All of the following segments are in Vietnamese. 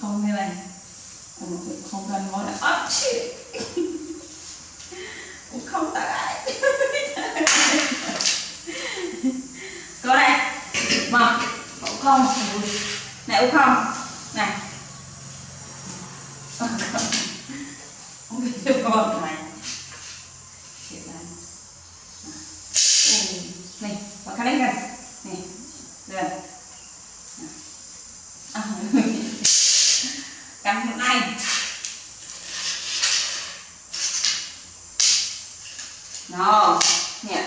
không như này. Không cần món là ớt chứ. Cũng không tại. Có đây. Mà cũng không. Này cũng không. Này. Không biết được con này. Này, vào khăn đánh gần. Này. Được. Cắm một tay. Đó, nhẹ.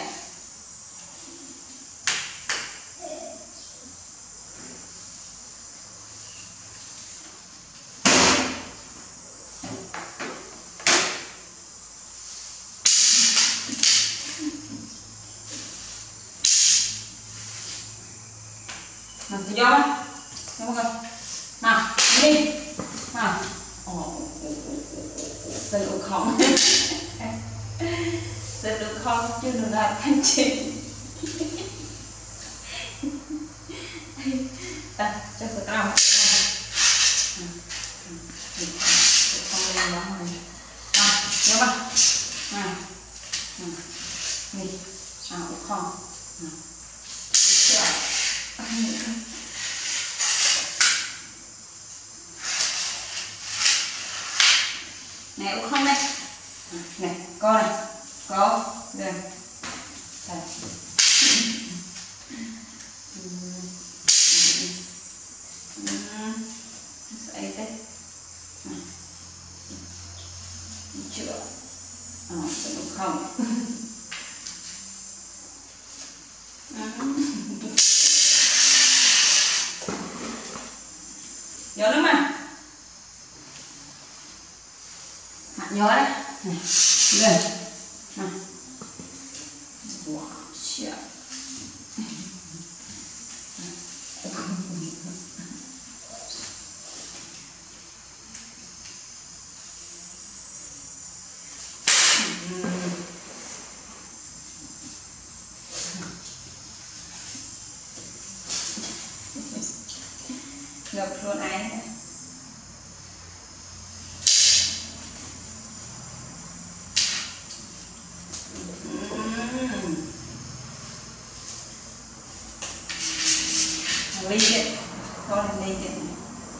Nào, tự do đó. Đúng không? Nào, đi. Nào. Sẽ được không? Sẽ được không? Chứ đừng làm thanh chị. Đây, cho sự tao. Không lên đó rồi. Nào, nhớ vào. Nào. Đi. Nào, không. Nào. Này cũng không đây. Này, co này. Co. Rồi. Đây. Đấy đấy. Chưa. Sẽ đúng không? Nhớ lắm mà. Nhớ đấy. Này. Lên. Này. Wow, shit. Ngập luôn ấy. Ly điện. Con ly điện này.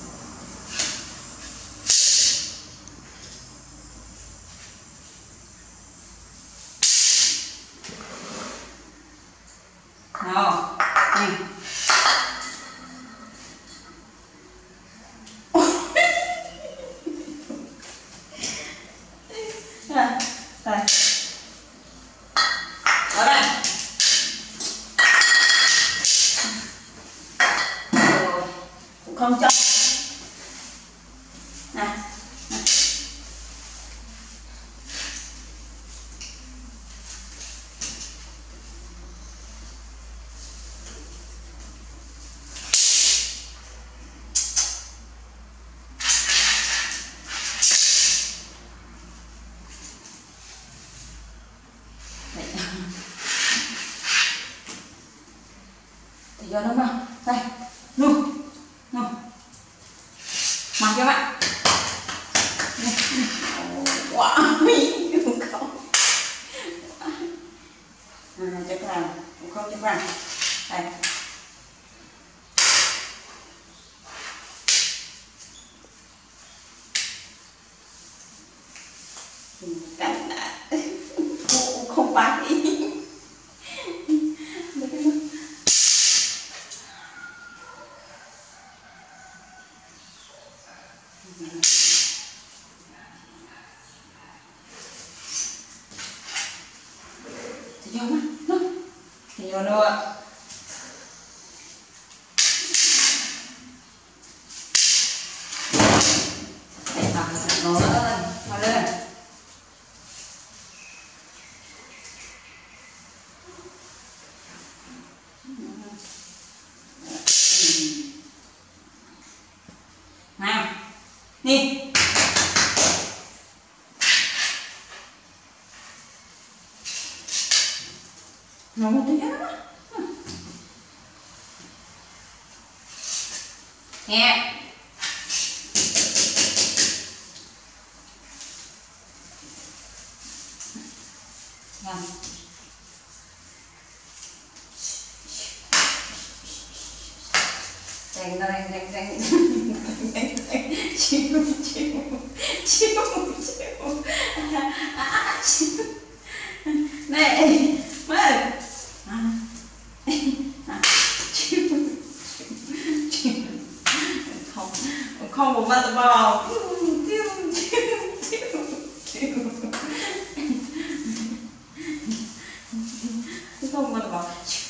Nào. Này. Đây. Ở đây. Cũng không cho. Này. Thì cho nó vào. Đây. Nu. Nu. Mặc cho bạn. Wow. Không. Cho vào. Cũng không cho vào. Đây. Cảnh đã. Cũng không bán ý. Thì vô mà, nó. Thì vô nữa. Để tao nó lên, nó lên. Nào. Đi. Nó một tí nữa. Nghe. này mơ không một ba bò không một bò